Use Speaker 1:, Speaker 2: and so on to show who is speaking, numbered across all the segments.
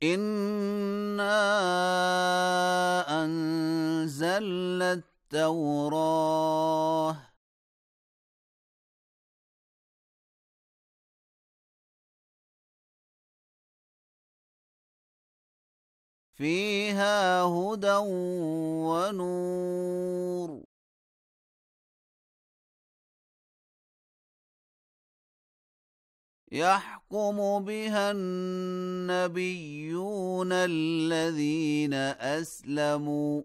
Speaker 1: إنا أنزلنا التوراة فيها هدى ونور يحكم بها النبيون الذين أسلموا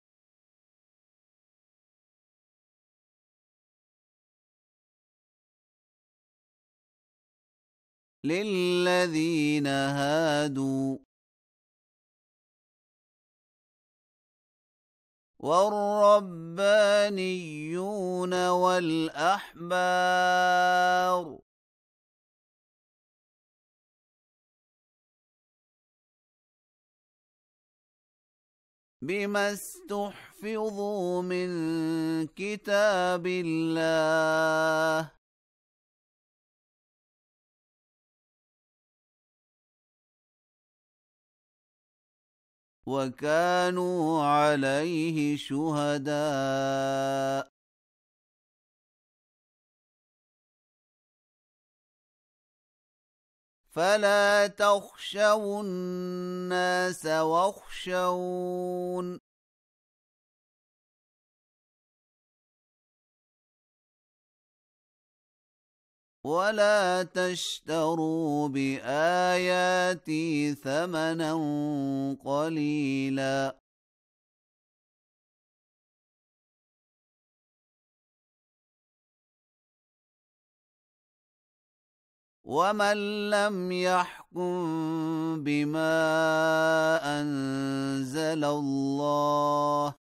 Speaker 1: للذين هادوا والربانيون والأحبار بما استحفظوا من كتاب الله وكانوا عليه شهداء فلا تخشوا الناس واخشون ولا تشتروا بآياتي ثمنا قليلا ومن لم يحكم بما أنزل الله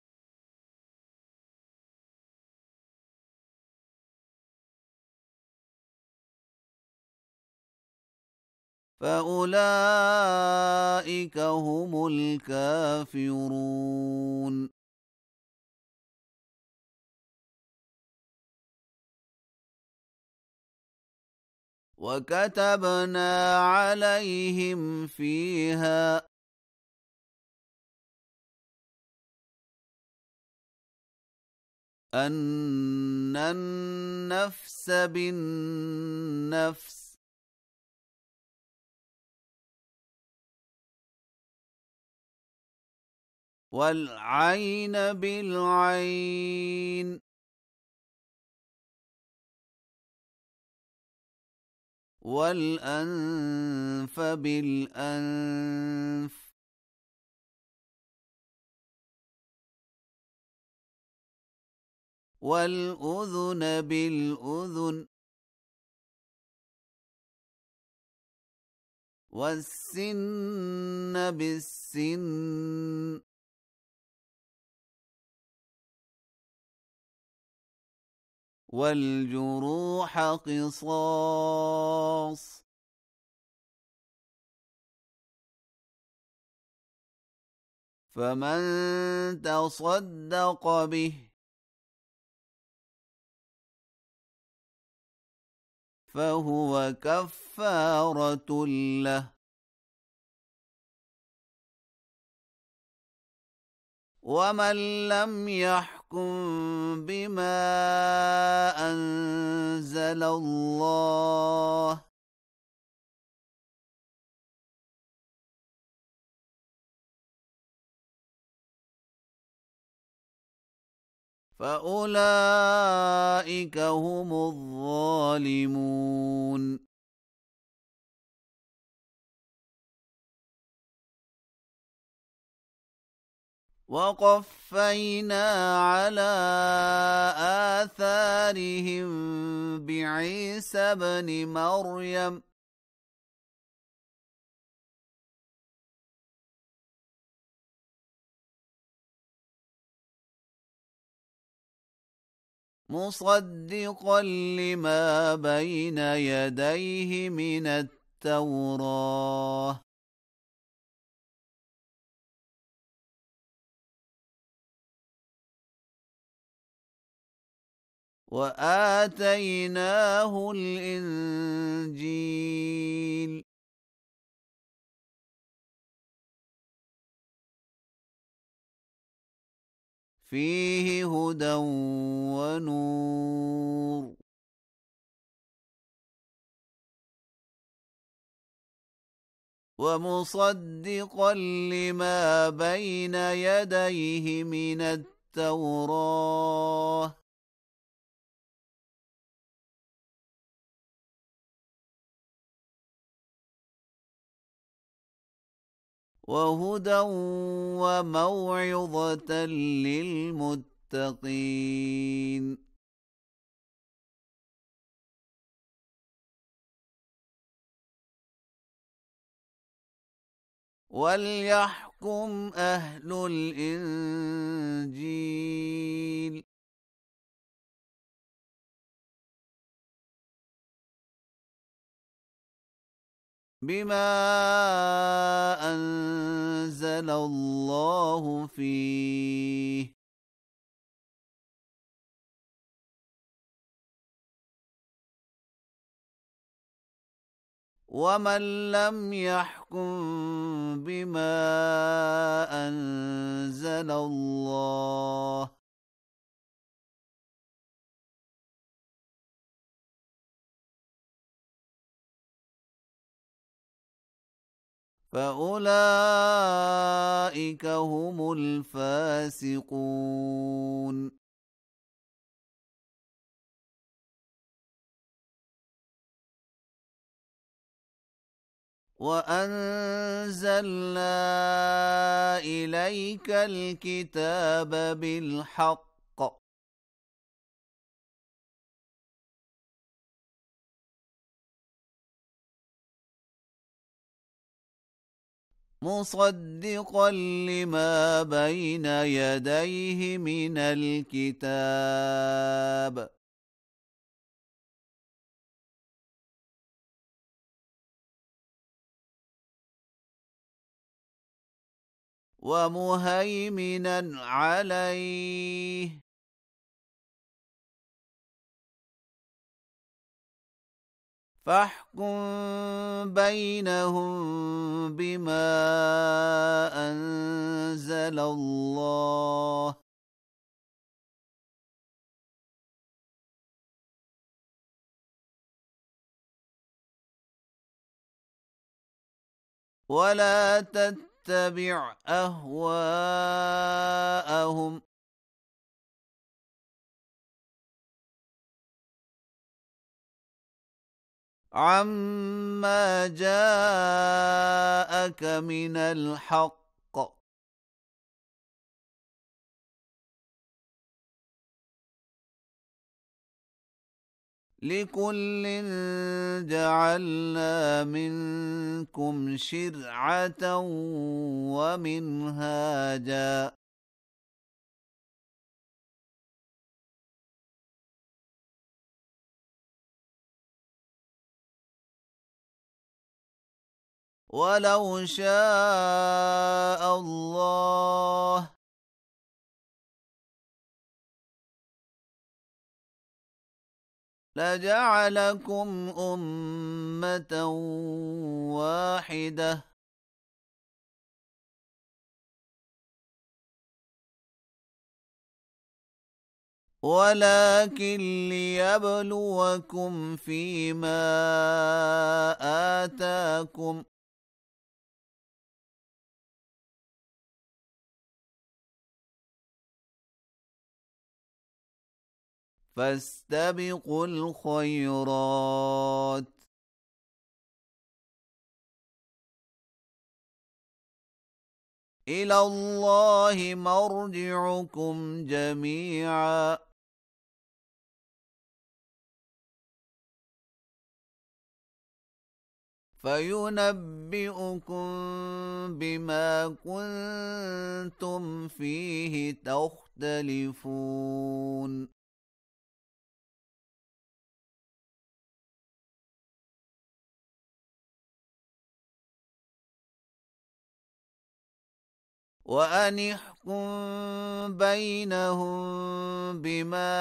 Speaker 1: فأولئك هم الكافرون وكتبنا عليهم فيها أن النفس بالنفس والعين بالعين والأنف بالأنف والأذن بالأذن والسن بالسن والجروح قصاص فمن تصدق به فهو كفارة له ومن لم يحكم بما أنزل الله فأولئك هم الظالمون وقفينا على آثارهم بعيسى ابن مريم مصدقا لما بين يديه من التوراة وآتيناه الإنجيل فيه هدى ونور ومصدقا لما بين يديه من التوراة وهدى وموعظة للمتقين وليحكم أهل الإنجيل بما أنزل الله فيه ومن لم يحكم بما أنزل الله فأولئك هم الفاسقون وأنزلنا إليك الكتاب بالحق مصدقا لما بين يديه من الكتاب ومهيمنا عليه فاحكم بينهم بما أنزل الله ولا تتبع أهواءهم عما جاءك من الحق لكل جعلنا منكم شرعة ومنهاجا ولو شاء الله لجعلكم أمة واحدة ولكن ليبلوكم فيما آتاكم فاستبقوا الخيرات إلى الله مرجعكم جميعا فينبئكم بما كنتم فيه تختلفون وأن احكم بينهم بما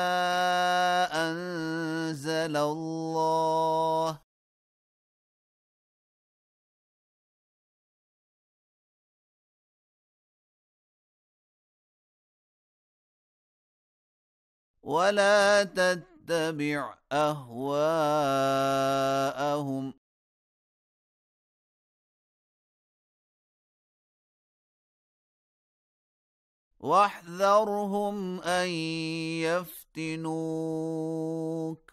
Speaker 1: أنزل الله ولا تتبع أهواءهم واحذرهم أن يفتنوك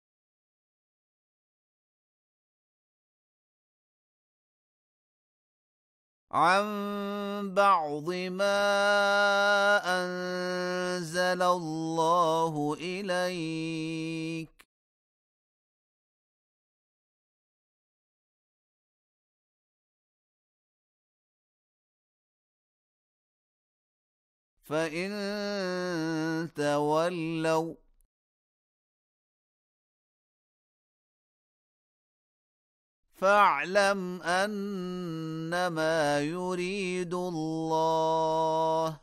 Speaker 1: عن بعض ما أنزل الله إليك فإن تولوا فاعلم أنما يريد الله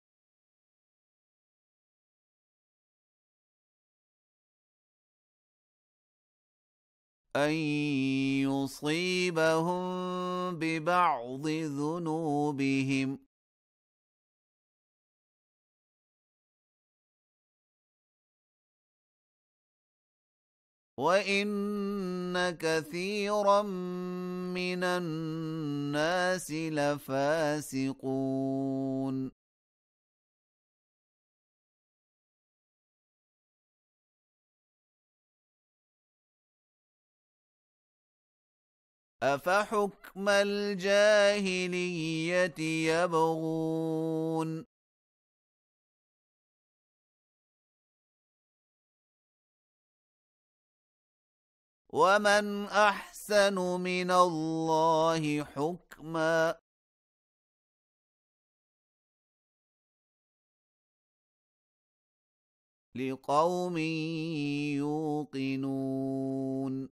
Speaker 1: أن يصيبهم ببعض ذنوبهم وإن كثيرا من الناس لفاسقون أفحكم الجاهلية يبغون ومن أحسن من الله حكما لقوم يوقنون